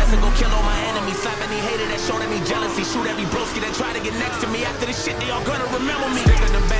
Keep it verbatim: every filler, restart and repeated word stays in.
fast and go kill all my enemies. Slap any hater that showed any jealousy. Shoot every broski that tried to get next to me. After this shit, they all gonna remember me. Stick in the back.